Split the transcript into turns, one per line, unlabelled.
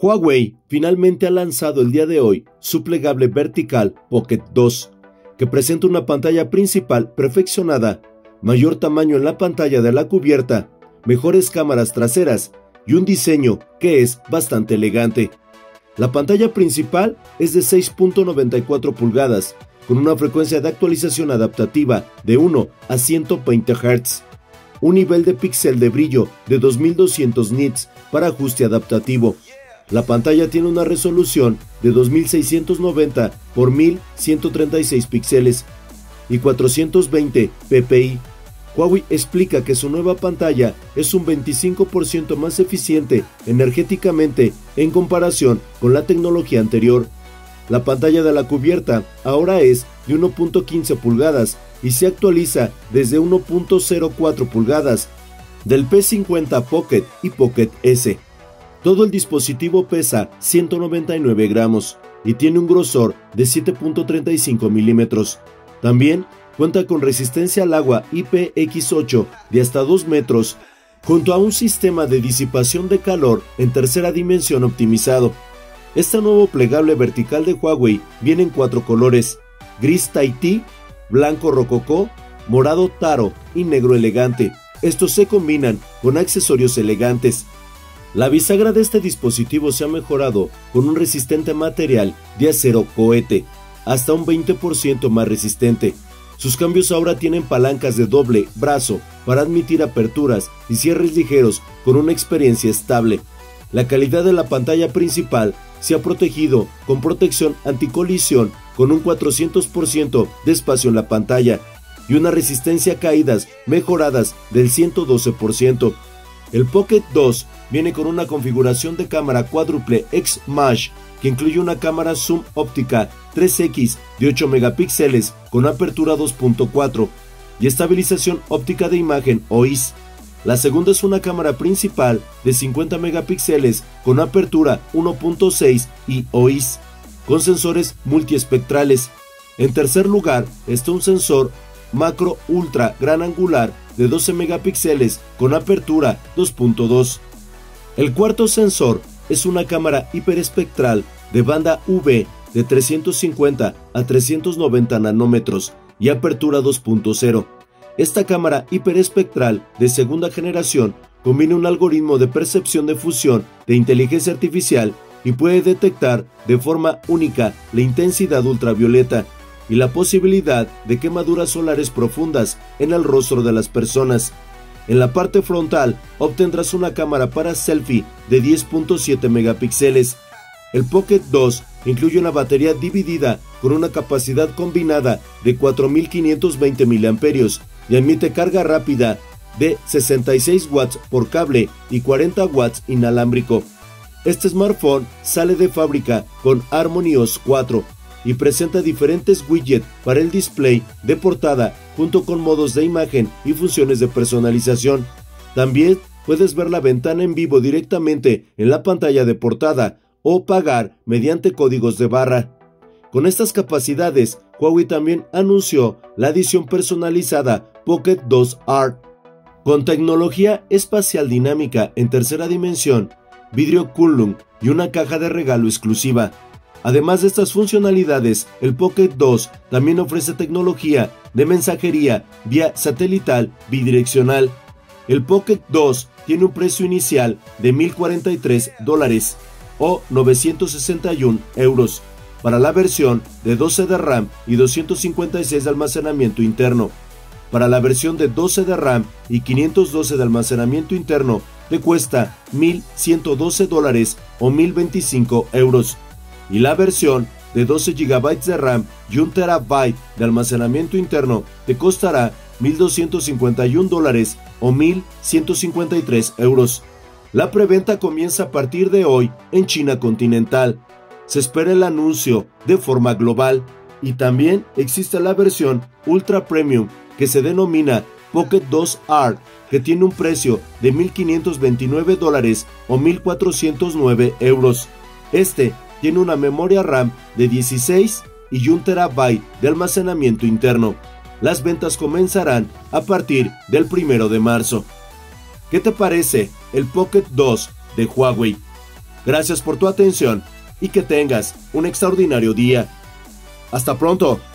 Huawei finalmente ha lanzado el día de hoy su plegable vertical Pocket 2, que presenta una pantalla principal perfeccionada, mayor tamaño en la pantalla de la cubierta, mejores cámaras traseras y un diseño que es bastante elegante. La pantalla principal es de 6.94 pulgadas, con una frecuencia de actualización adaptativa de 1 a 120 Hz, un nivel de píxel de brillo de 2200 nits para ajuste adaptativo. La pantalla tiene una resolución de 2690 por 1136 píxeles y 420 ppi. Huawei explica que su nueva pantalla es un 25% más eficiente energéticamente en comparación con la tecnología anterior. La pantalla de la cubierta ahora es de 1.15 pulgadas y se actualiza desde 1.04 pulgadas del P50 Pocket y Pocket S. Todo el dispositivo pesa 199 gramos y tiene un grosor de 7.35 milímetros. También cuenta con resistencia al agua IPX8 de hasta 2 metros, junto a un sistema de disipación de calor en tercera dimensión optimizado. Este nuevo plegable vertical de Huawei viene en 4 colores: gris Tahití, blanco rococó, morado taro y negro elegante. Estos se combinan con accesorios elegantes. La bisagra de este dispositivo se ha mejorado con un resistente material de acero cohete, hasta un 20% más resistente. Sus cambios ahora tienen palancas de doble brazo para admitir aperturas y cierres ligeros con una experiencia estable. La calidad de la pantalla principal se ha protegido con protección anticolisión con un 400% de espacio en la pantalla y una resistencia a caídas mejoradas del 112%. El Pocket 2 viene con una configuración de cámara cuádruple X-Mash que incluye una cámara zoom óptica 3X de 8 megapíxeles con apertura 2.4 y estabilización óptica de imagen OIS. La segunda es una cámara principal de 50 megapíxeles con apertura 1.6 y OIS, con sensores multiespectrales. En tercer lugar está un sensor macro ultra gran angular de 12 megapíxeles con apertura 2.2. El cuarto sensor es una cámara hiperespectral de banda UV de 350 a 390 nanómetros y apertura 2.0. Esta cámara hiperespectral de segunda generación combina un algoritmo de percepción de fusión de inteligencia artificial y puede detectar de forma única la intensidad ultravioleta y la posibilidad de quemaduras solares profundas en el rostro de las personas. En la parte frontal obtendrás una cámara para selfie de 10.7 megapíxeles. El Pocket 2 incluye una batería dividida con una capacidad combinada de 4520 mAh y admite carga rápida de 66 watts por cable y 40 watts inalámbrico. Este smartphone sale de fábrica con HarmonyOS 4 y presenta diferentes widgets para el display de portada junto con modos de imagen y funciones de personalización. También puedes ver la ventana en vivo directamente en la pantalla de portada o pagar mediante códigos de barra. Con estas capacidades, Huawei también anunció la edición personalizada Pocket 2 Art, con tecnología espacial dinámica en tercera dimensión, vidrio Kunlun y una caja de regalo exclusiva. Además de estas funcionalidades, el Pocket 2 también ofrece tecnología de mensajería vía satelital bidireccional. El Pocket 2 tiene un precio inicial de $1,043 o 961 euros para la versión de 12 de RAM y 256 de almacenamiento interno. Para la versión de 12 de RAM y 512 de almacenamiento interno te cuesta $1,112 o 1,025 euros. Y la versión de 12 GB de RAM y 1 TB de almacenamiento interno te costará $1,251 o 1,153 euros. La preventa comienza a partir de hoy en China continental. Se espera el anuncio de forma global y también existe la versión Ultra Premium que se denomina Pocket 2 Art, que tiene un precio de $1,529 o 1,409 euros. Este tiene una memoria RAM de 16 y 1 TB de almacenamiento interno. Las ventas comenzarán a partir del 1 de marzo. ¿Qué te parece el Pocket 2 de Huawei? Gracias por tu atención y que tengas un extraordinario día. ¡Hasta pronto!